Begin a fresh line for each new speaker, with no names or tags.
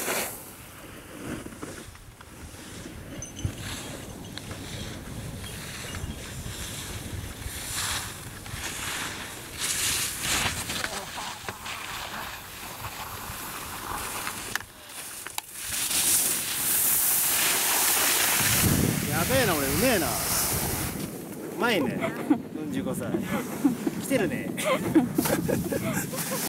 やべえな、俺うめえな。うまいね。45歳。来てるね。